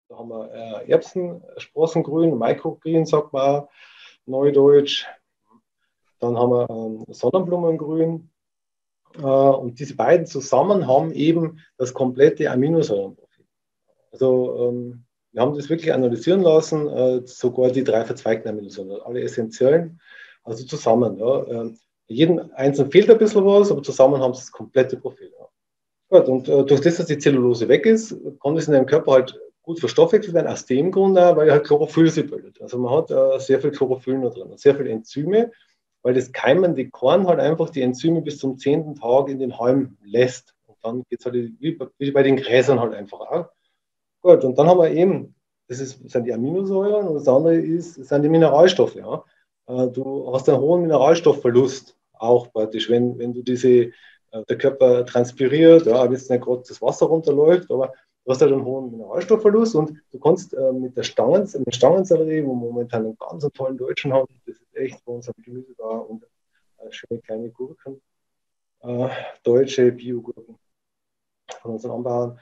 Da haben wir Erbsen, Sprossengrün, Microgreen, sagt man auch, Neudeutsch. Dann haben wir Sonnenblumengrün. Und diese beiden zusammen haben eben das komplette Aminosäurenprofil. Also wir haben das wirklich analysieren lassen, sogar die 3 verzweigten Aminosäuren, alle essentiellen, also zusammen. Ja. Jedem Einzelnen fehlt ein bisschen was, aber zusammen haben sie das komplette Profil. Ja. Gut, und durch das, dass die Zellulose weg ist, kann es in deinem Körper halt gut verstoffwechselt werden, aus dem Grund auch, weil halt Chlorophyll sich bildet. Also man hat sehr viel Chlorophyll noch drin, sehr viele Enzyme, weil das keimende Korn halt einfach die Enzyme bis zum 10. Tag in den Halm lässt. Und dann geht es halt wie bei den Gräsern halt einfach auch. Gut, und dann haben wir eben, sind die Aminosäuren und das andere sind die Mineralstoffe. Ja. Du hast einen hohen Mineralstoffverlust auch praktisch, wenn du der Körper transpiriert, ja, wenn jetzt nicht gerade das Wasser runterläuft, aber du hast halt einen hohen Mineralstoffverlust und du kannst mit mit Stangensellerie, wo wir momentan einen ganz tollen Deutschen haben, das ist echt bei uns am Gemüse da und schöne kleine Gurken, deutsche Biogurken von unseren Anbauern.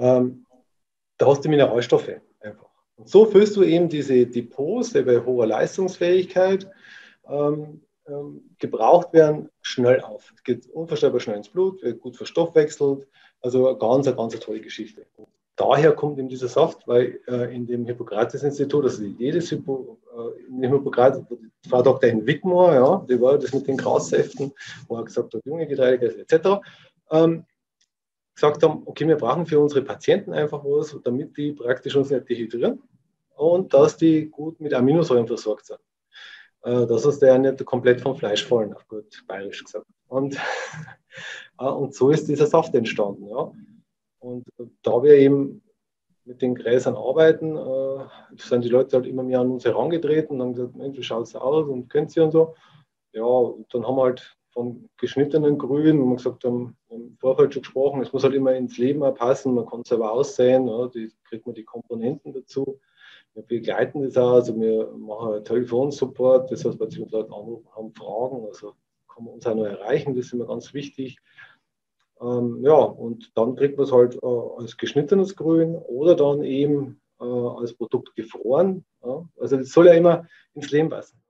Da hast du Mineralstoffe einfach. Und so füllst du eben diese Depots, die bei hoher Leistungsfähigkeit gebraucht werden, schnell auf. Es geht unvorstellbar schnell ins Blut, wird gut verstoffwechselt. Also eine ganz tolle Geschichte. Und daher kommt eben dieser Saft, weil in dem Hippokrates-Institut, also in dem Hippokrates, Frau Dr. Wickmore, ja, die war das mit den Grassäften, wo er gesagt hat, junge Getreide etc., gesagt haben, okay, wir brauchen für unsere Patienten einfach was, damit die praktisch uns nicht dehydrieren und dass die gut mit Aminosäuren versorgt sind. Dass es ja nicht komplett vom Fleisch fallen, auf gut bayerisch gesagt. Und so ist dieser Saft entstanden. Ja. Und da wir eben mit den Gräsern arbeiten, sind die Leute halt immer mehr an uns herangetreten und haben gesagt, Mensch, wie schaut es aus und könnt ihr und so. Ja, und dann haben wir halt von geschnittenen Grün, wo wir gesagt haben, im Vorfeld schon gesprochen, es muss halt immer ins Leben passen, man kann es selber aussehen, ja, kriegt man die Komponenten dazu. Wir begleiten das auch, also wir machen Telefonsupport, das heißt, wenn sich uns Leute anrufen, haben Fragen, also kann man uns auch noch erreichen, das ist immer ganz wichtig. Ja, und dann kriegt man es halt als geschnittenes Grün oder dann eben als Produkt gefroren. Ja. Also das soll ja immer ins Leben passen.